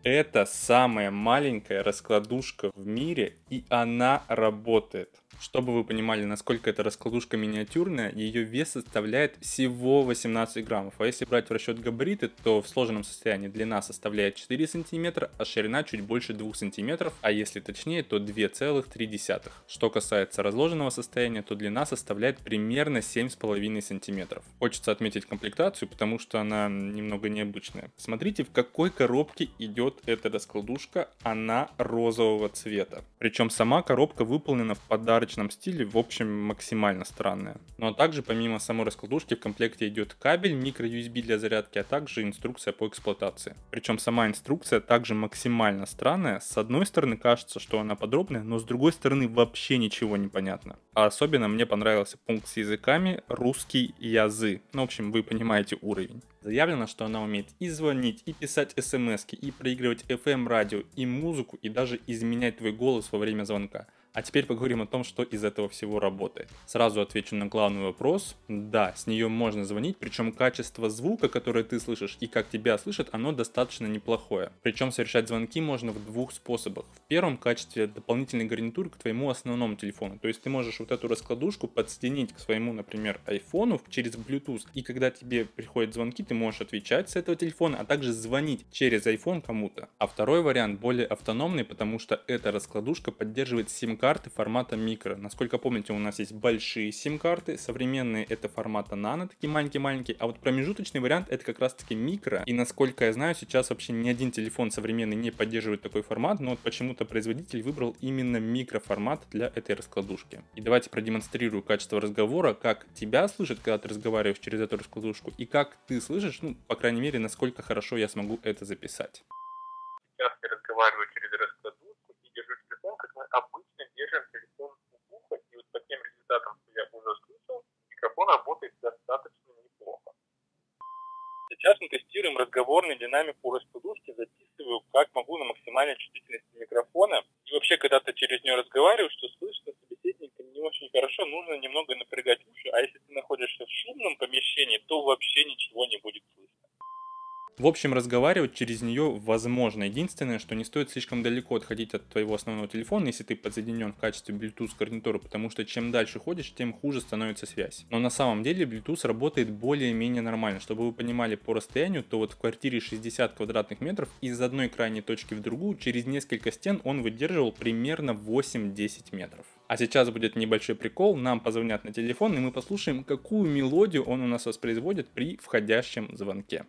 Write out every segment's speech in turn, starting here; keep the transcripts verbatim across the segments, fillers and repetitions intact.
Это самая маленькая раскладушка в мире, и она работает. Чтобы вы понимали, насколько эта раскладушка миниатюрная, ее вес составляет всего восемнадцать граммов. А если брать в расчет габариты, то в сложенном состоянии длина составляет четыре сантиметра, а ширина чуть больше двух сантиметров, а если точнее, то две целых три десятых. Что касается разложенного состояния, то длина составляет примерно семь с половиной сантиметров. Хочется отметить комплектацию, потому что она немного необычная. Смотрите, в какой коробке идет эта раскладушка, она розового цвета. Причем сама коробка выполнена в подарочном стиле, в общем, максимально странная. Ну а также помимо самой раскладушки в комплекте идет кабель микро-ю эс би для зарядки, а также инструкция по эксплуатации. Причем сама инструкция также максимально странная. С одной стороны кажется, что она подробная, но с другой стороны вообще ничего не понятно. А особенно мне понравился пункт с языками русский язык. Ну, в общем, вы понимаете уровень. Заявлено, что она умеет и звонить, и писать смски, и проигрывать эф эм радио, и музыку, и даже изменять твой голос во время звонка. А теперь поговорим о том, что из этого всего работает. Сразу отвечу на главный вопрос. Да, с нее можно звонить, причем качество звука, которое ты слышишь и как тебя слышат, оно достаточно неплохое. Причем совершать звонки можно в двух способах. В первом качестве дополнительной гарнитуры к твоему основному телефону. То есть ты можешь вот эту раскладушку подсоединить к своему, например, айфону через Bluetooth. И когда тебе приходят звонки, ты можешь отвечать с этого телефона, а также звонить через iPhone кому-то. А второй вариант более автономный, потому что эта раскладушка поддерживает сим-карты карты формата микро. Насколько помните, у нас есть большие сим-карты, современные это формата нано, такие маленькие-маленькие, а вот промежуточный вариант это как раз-таки микро. И насколько я знаю, сейчас вообще ни один телефон современный не поддерживает такой формат, но вот почему-то производитель выбрал именно микроформат для этой раскладушки. И давайте продемонстрирую качество разговора, как тебя слышат, когда ты разговариваешь через эту раскладушку, и как ты слышишь, ну, по крайней мере, насколько хорошо я смогу это записать. Сейчас я разговариваю через раскладушку и держу телефон, как мы обычно держим телефон у уха, и вот по тем результатам, что я уже слышал, микрофон работает достаточно неплохо. Сейчас мы тестируем разговорный динамик у раскладушки, записываю, как могу на максимальной чувствительности микрофона. И вообще, когда ты через нее разговариваешь, что слышно собеседника не очень хорошо, нужно немного напрягать уши, а если ты находишься в шумном помещении, то вообще ничего не будет слышно. В общем, разговаривать через нее возможно. Единственное, что не стоит слишком далеко отходить от твоего основного телефона, если ты подсоединен в качестве Bluetooth гарнитуры, потому что чем дальше ходишь, тем хуже становится связь. Но на самом деле Bluetooth работает более-менее нормально. Чтобы вы понимали по расстоянию, то вот в квартире шестьдесят квадратных метров из одной крайней точки в другую через несколько стен он выдерживал примерно восемь-десять метров. А сейчас будет небольшой прикол, нам позвонят на телефон и мы послушаем, какую мелодию он у нас воспроизводит при входящем звонке.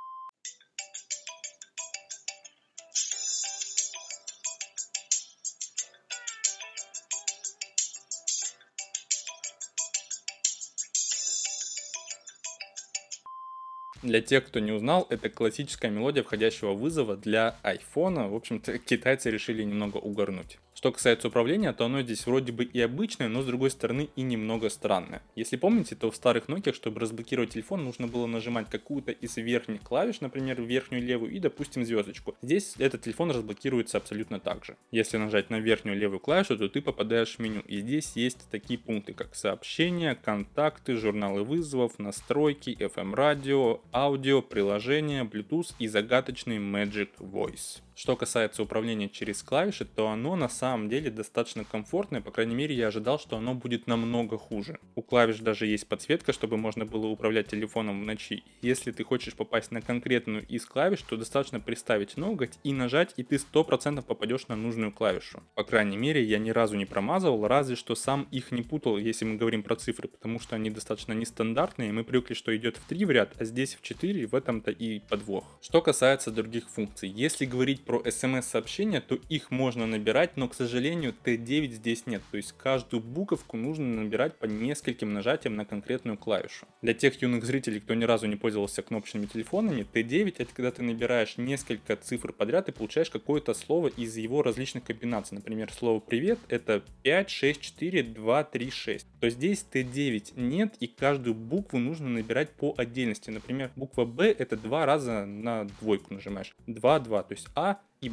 Для тех, кто не узнал, это классическая мелодия входящего вызова для айфона. В общем-то, китайцы решили немного угорнуть. Что касается управления, то оно здесь вроде бы и обычное, но с другой стороны и немного странное. Если помните, то в старых Nokia, чтобы разблокировать телефон, нужно было нажимать какую-то из верхних клавиш, например, верхнюю левую и, допустим, звездочку. Здесь этот телефон разблокируется абсолютно так же. Если нажать на верхнюю левую клавишу, то ты попадаешь в меню. И здесь есть такие пункты, как сообщения, контакты, журналы вызовов, настройки, эф эм радио, аудио, приложения, Bluetooth и загадочный Magic Voice. Что касается управления через клавиши, то оно на самом деле достаточно комфортное, по крайней мере я ожидал, что оно будет намного хуже. У клавиш даже есть подсветка, чтобы можно было управлять телефоном в ночи. Если ты хочешь попасть на конкретную из клавиш, то достаточно приставить ноготь и нажать, и ты сто процентов попадешь на нужную клавишу. По крайней мере я ни разу не промазывал, разве что сам их не путал, если мы говорим про цифры, потому что они достаточно нестандартные, мы привыкли, что идет в три в ряд, а здесь в четыре, в этом-то и подвох. Что касается других функций, если говорить про смс-сообщения, то их можно набирать, но, к сожалению, тэ девять здесь нет. То есть каждую буковку нужно набирать по нескольким нажатиям на конкретную клавишу. Для тех юных зрителей, кто ни разу не пользовался кнопочными телефонами, тэ девять это когда ты набираешь несколько цифр подряд и получаешь какое-то слово из его различных комбинаций. Например, слово «привет» это пять, шесть, четыре, два, три, шесть. То здесь тэ девять нет, и каждую букву нужно набирать по отдельности. Например, буква «Б» это два раза на двойку нажимаешь. два, два, то есть А и Б.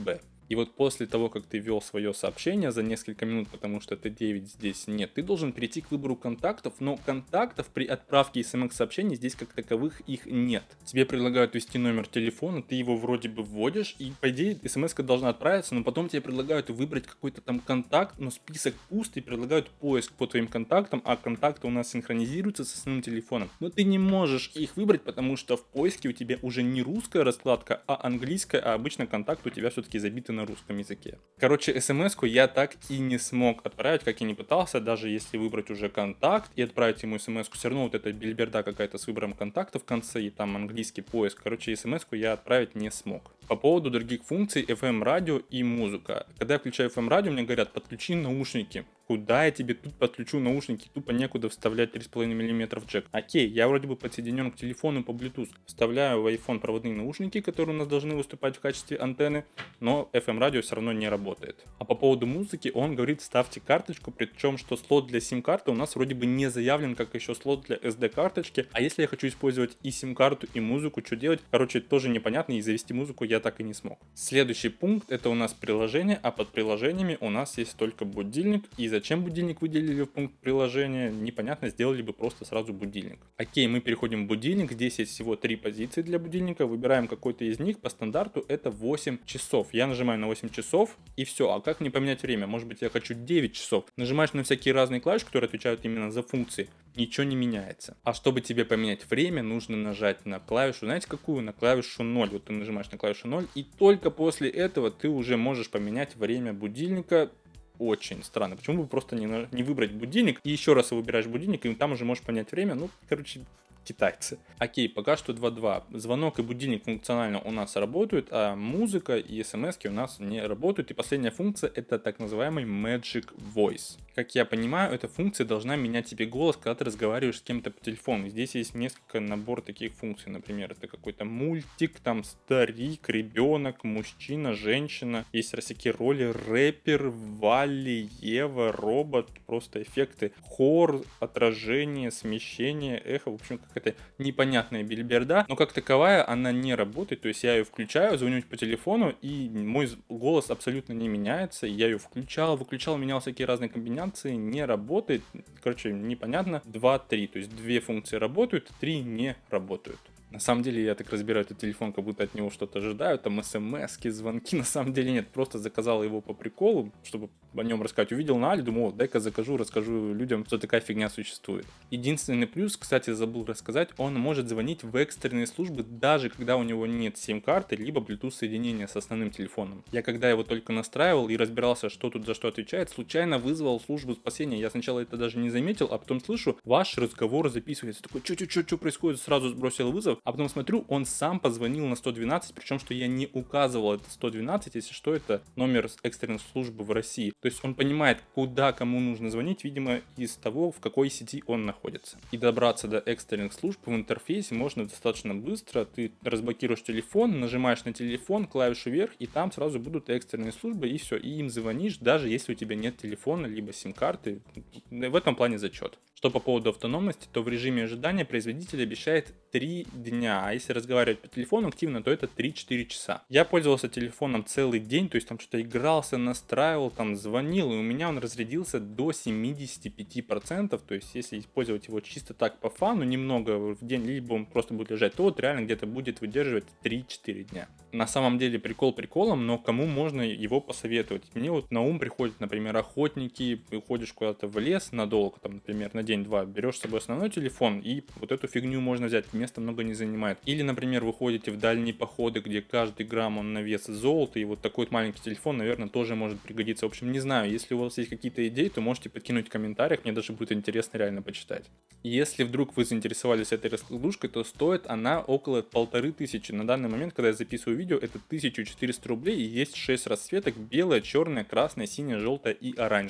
И вот после того, как ты ввел свое сообщение за несколько минут, потому что Т девять здесь нет, ты должен перейти к выбору контактов, но контактов при отправке смс-сообщений здесь как таковых их нет. Тебе предлагают ввести номер телефона, ты его вроде бы вводишь, и по идее смс-ка должна отправиться, но потом тебе предлагают выбрать какой-то там контакт, но список пуст, и предлагают поиск по твоим контактам, а контакты у нас синхронизируются с основным телефоном. Но ты не можешь их выбрать, потому что в поиске у тебя уже не русская раскладка, а английская, а обычно контакт у тебя все-таки забиты на русском языке. Короче, смс-ку я так и не смог отправить, как и не пытался, даже если выбрать уже контакт и отправить ему смс-ку, все равно вот эта бельберда какая-то с выбором контакта в конце и там английский поиск. Короче, смс-ку я отправить не смог. По поводу других функций, эф эм радио и музыка. Когда я включаю эф эм радио, мне говорят, подключи наушники. Куда я тебе тут подключу наушники? Тупо некуда вставлять три с половиной миллиметра джек. Окей, я вроде бы подсоединен к телефону по Bluetooth. Вставляю в iPhone проводные наушники, которые у нас должны выступать в качестве антенны, но эф эм радио все равно не работает. А по поводу музыки он говорит, ставьте карточку, причем что слот для сим-карты у нас вроде бы не заявлен, как еще слот для эс ди-карточки. А если я хочу использовать и сим-карту, и музыку, что делать? Короче, тоже непонятно, и завести музыку я так и не смог. Следующий пункт, это у нас приложение, а под приложениями у нас есть только будильник. И зачем будильник выделили в пункт приложения? Непонятно, сделали бы просто сразу будильник. Окей, мы переходим в будильник, здесь есть всего три позиции для будильника, выбираем какой-то из них, по стандарту это восемь часов. Я нажимаю на восемь часов и все. А как мне поменять время? Может быть, я хочу девять часов. Нажимаешь на всякие разные клавиши, которые отвечают именно за функции. Ничего не меняется. А чтобы тебе поменять время, нужно нажать на клавишу, знаете какую? На клавишу ноль. Вот ты нажимаешь на клавишу ноль, и только после этого ты уже можешь поменять время будильника. Очень странно. Почему бы просто не, на... не выбрать будильник и еще раз выбираешь будильник, и там уже можешь понять время. Ну, короче, китайцы. Окей, пока что два два. Звонок и будильник функционально у нас работают, а музыка и смс-ки у нас не работают. И последняя функция это так называемый Magic Voice. Как я понимаю, эта функция должна менять тебе голос, когда ты разговариваешь с кем-то по телефону. Здесь есть несколько набор таких функций. Например, это какой-то мультик, там старик, ребенок, мужчина, женщина. Есть всякие роли, рэпер, Валли, Ева, робот, просто эффекты, хор, отражение, смещение, эхо. В общем, какая-то непонятная бельберда. Но как таковая она не работает. То есть я ее включаю, звоню по телефону, и мой голос абсолютно не меняется. Я ее включал, выключал, менял всякие разные комбинации. Не работает. Короче, непонятно. два три. То есть две функции работают, три не работают. На самом деле я так разбираю этот телефон, как будто от него что-то ожидаю, там смс-ки, звонки, на самом деле нет, просто заказал его по приколу, чтобы о нем рассказать. Увидел на Али, думал, дай-ка закажу, расскажу людям, что такая фигня существует. Единственный плюс, кстати, забыл рассказать, он может звонить в экстренные службы, даже когда у него нет сим-карты, либо Bluetooth соединения с основным телефоном. Я когда его только настраивал и разбирался, что тут за что отвечает, случайно вызвал службу спасения. Я сначала это даже не заметил, а потом слышу, ваш разговор записывается. Такой, что-что-что происходит, сразу сбросил вызов. А потом смотрю, он сам позвонил на сто двенадцать, причем что я не указывал это сто двенадцать, если что, это номер экстренной службы в России. То есть он понимает, куда кому нужно звонить, видимо, из того, в какой сети он находится. И добраться до экстренных служб в интерфейсе можно достаточно быстро. Ты разблокируешь телефон, нажимаешь на телефон, клавишу вверх, и там сразу будут экстренные службы, и все, и им звонишь, даже если у тебя нет телефона, либо сим-карты. В этом плане зачет. Что по поводу автономности, то в режиме ожидания производитель обещает три дня, а если разговаривать по телефону активно, то это три-четыре часа. Я пользовался телефоном целый день, то есть там что-то игрался, настраивал, там звонил, и у меня он разрядился до семьдесят пять процентов, то есть если использовать его чисто так по фану, немного в день, либо он просто будет лежать, то вот реально где-то будет выдерживать три-четыре дня. На самом деле прикол приколом, но кому можно его посоветовать? Мне вот на ум приходят, например, охотники, уходишь куда-то в лес надолго, там, например, на день-два, берешь с собой основной телефон, и вот эту фигню можно взять, места много не занимает. Или, например, вы ходите в дальние походы, где каждый грамм он на вес золота, и вот такой вот маленький телефон, наверное, тоже может пригодиться. В общем, не знаю, если у вас есть какие-то идеи, то можете подкинуть в комментариях, мне даже будет интересно реально почитать. Если вдруг вы заинтересовались этой раскладушкой, то стоит она около полторы тысячи. На данный момент, когда я записываю видео, это тысяча четыреста рублей, и есть шесть расцветок: белая, черная, красная, синяя, желтая и оранжевая.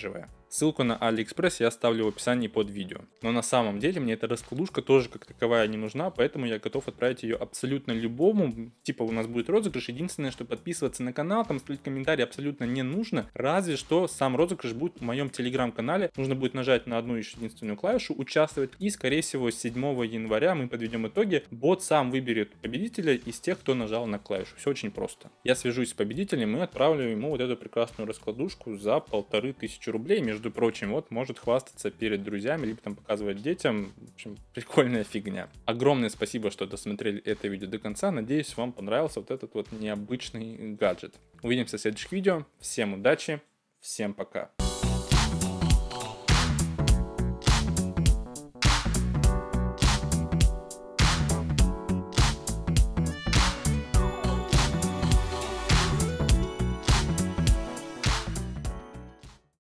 Ссылку на AliExpress я оставлю в описании под видео. Но на самом деле мне эта раскладушка тоже как таковая не нужна, поэтому я готов отправить ее абсолютно любому. Типа у нас будет розыгрыш, единственное, что подписываться на канал, там ставить комментарии абсолютно не нужно. Разве что сам розыгрыш будет в моем телеграм-канале. Нужно будет нажать на одну еще единственную клавишу, участвовать. И скорее всего с седьмого января мы подведем итоги. Бот сам выберет победителя из тех, кто нажал на клавишу. Все очень просто. Я свяжусь с победителем и отправлю ему вот эту прекрасную раскладушку за полторы тысячи рублей. Между прочим, вот может хвастаться перед друзьями, либо там показывать детям. В общем, прикольная фигня. Огромное спасибо, что досмотрели это видео до конца. Надеюсь, вам понравился вот этот вот необычный гаджет. Увидимся в следующих видео. Всем удачи, всем пока.